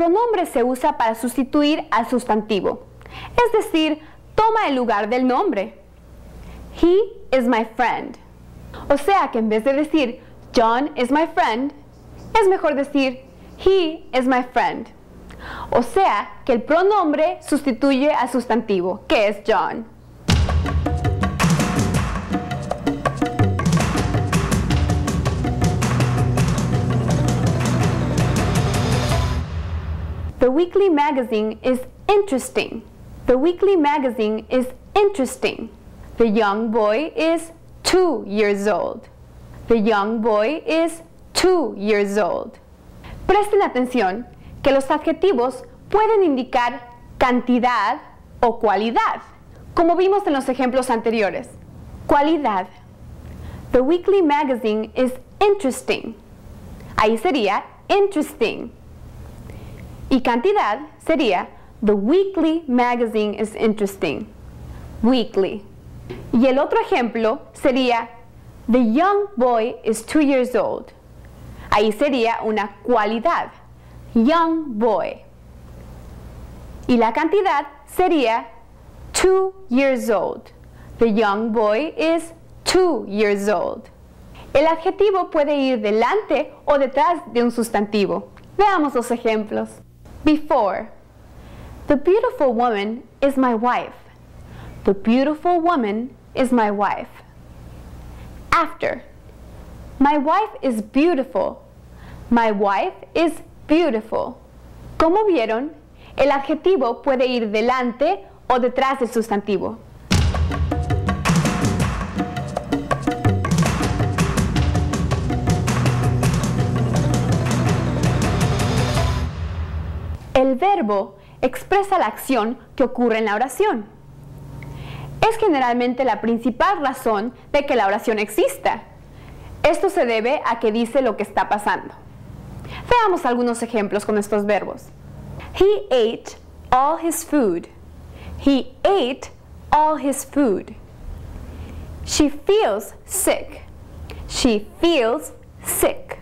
pronombre se usa para sustituir al sustantivo, es decir, toma el lugar del nombre. He is my friend. O sea que en vez de decir John is my friend, es mejor decir he is my friend. O sea que el pronombre sustituye al sustantivo, que es John. The weekly magazine is interesting. The weekly magazine is interesting. The young boy is 2 years old. The young boy is 2 years old. Presten atención que los adjetivos pueden indicar cantidad o cualidad, como vimos en los ejemplos anteriores. Cualidad. The weekly magazine is interesting. Ahí sería interesting. Y cantidad sería the weekly magazine is interesting. Weekly. Y el otro ejemplo sería the young boy is 2 years old. Ahí sería una cualidad. Young boy. Y la cantidad sería 2 years old. The young boy is 2 years old. El adjetivo puede ir delante o detrás de un sustantivo. Veamos los ejemplos. Before. The beautiful woman is my wife. The beautiful woman is my wife. After. My wife is beautiful. My wife is beautiful. Como vieron, el adjetivo puede ir delante o detrás del sustantivo. El verbo expresa la acción que ocurre en la oración. Es generalmente la principal razón de que la oración exista. Esto se debe a que dice lo que está pasando. Veamos algunos ejemplos con estos verbos. He ate all his food. He ate all his food. She feels sick. She feels sick.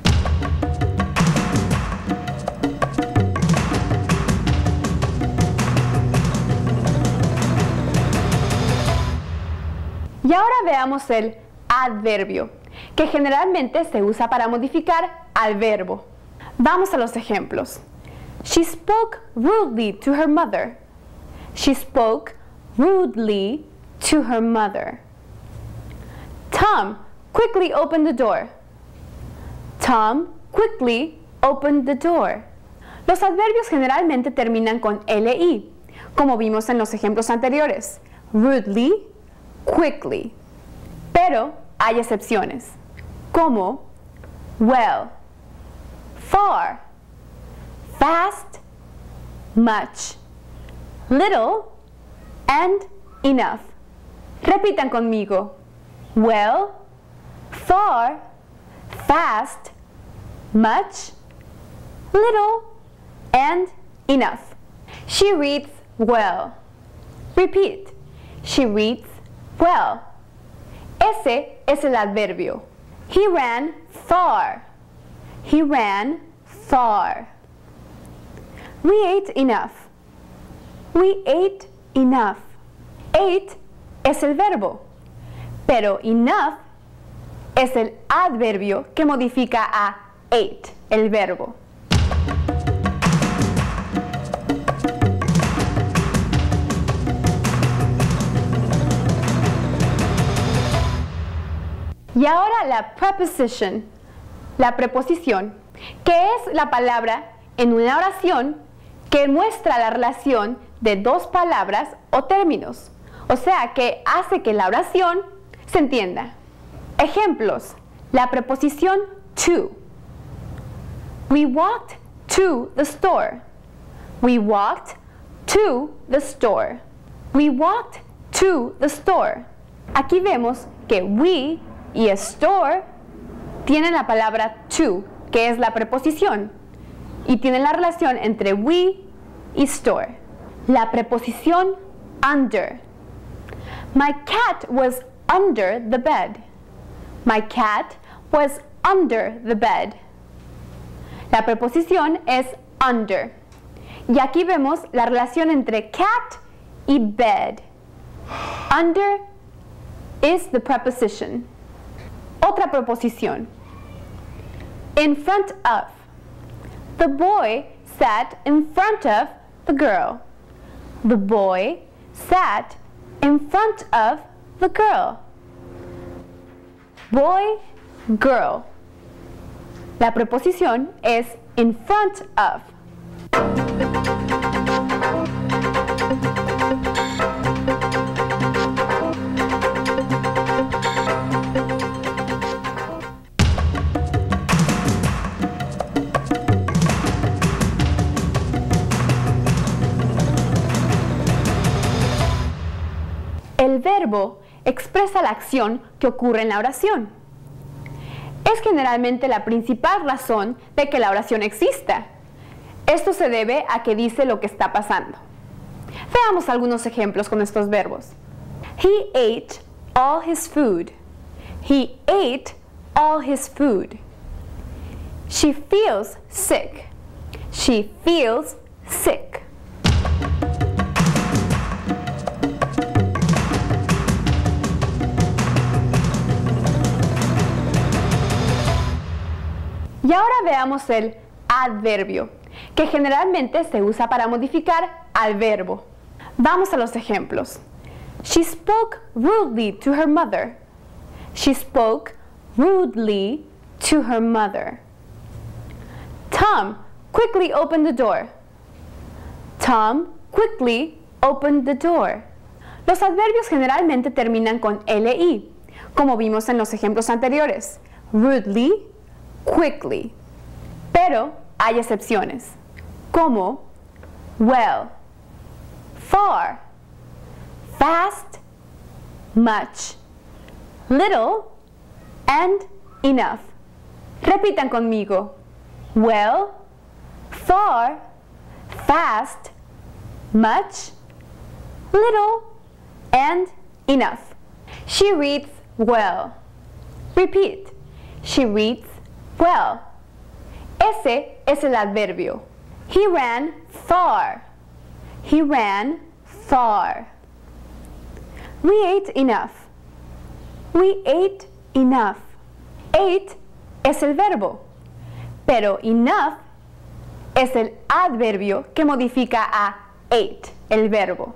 Y ahora veamos el adverbio, que generalmente se usa para modificar al verbo. Vamos a los ejemplos. She spoke rudely to her mother. She spoke rudely to her mother. Tom quickly opened the door. Tom quickly opened the door. Los adverbios generalmente terminan con li, como vimos en los ejemplos anteriores. Rudely, quickly. Pero hay excepciones, como well, far, fast, much, little, and enough. Repitan conmigo. Well, far, fast, much, little, and enough. She reads well. Repeat. She reads well. Ese es el adverbio. He ran far. He ran far. We ate enough. We ate enough. Ate es el verbo, pero enough es el adverbio que modifica a ate, el verbo. Y ahora la preposition, la preposición, que es la palabra en una oración que muestra la relación de dos palabras o términos, o sea que hace que la oración se entienda. Ejemplos, la preposición to. We walked to the store. We walked to the store. We walked to the store. Aquí vemos que we y store tienen la palabra to, que es la preposición, y tienen la relación entre we y store. La preposición under. My cat was under the bed. My cat was under the bed. La preposición es under. Y aquí vemos la relación entre cat y bed. Under is the preposition. Otra preposición. In front of. The boy sat in front of the girl. The boy sat in front of the girl. Boy, girl. La preposición es in front of. El verbo expresa la acción que ocurre en la oración. Es generalmente la principal razón de que la oración exista. Esto se debe a que dice lo que está pasando. Veamos algunos ejemplos con estos verbos. He ate all his food. He ate all his food. She feels sick. She feels sick. Y ahora veamos el adverbio, que generalmente se usa para modificar al verbo. Vamos a los ejemplos. She spoke rudely to her mother. She spoke rudely to her mother. Tom quickly opened the door. Tom quickly opened the door. Los adverbios generalmente terminan con li, como vimos en los ejemplos anteriores. Rudely, quickly. Pero hay excepciones, como well, far, fast, much, little, and enough. Repitan conmigo. Well, far, fast, much, little, and enough. She reads well. Repeat. She reads well. Ese es el adverbio. He ran far. He ran far. We ate enough. We ate enough. Ate es el verbo, pero enough es el adverbio que modifica a ate, el verbo.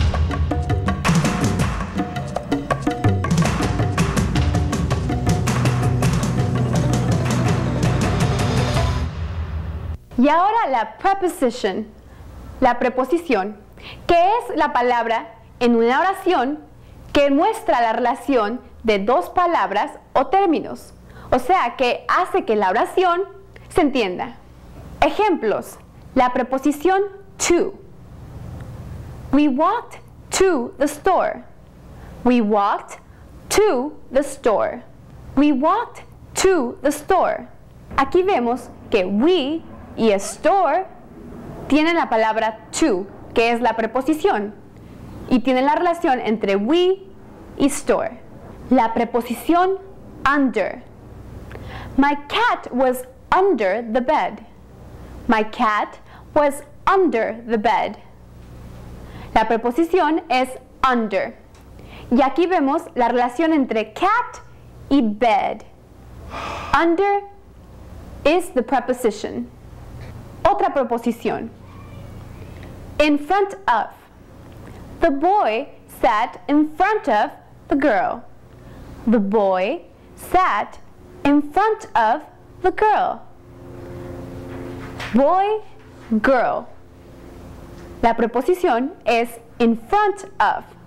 Y ahora la preposition, la preposición, que es la palabra en una oración que muestra la relación de dos palabras o términos, o sea, que hace que la oración se entienda. Ejemplos, la preposición to. We walked to the store. We walked to the store. We walked to the store. Aquí vemos que we y store tienen la palabra to, que es la preposición, y tienen la relación entre we y store. La preposición under. My cat was under the bed. My cat was under the bed. La preposición es under. Y aquí vemos la relación entre cat y bed. Under is the preposition. Otra preposición. In front of. The boy sat in front of the girl. The boy sat in front of the girl. Boy, girl. La preposición es in front of.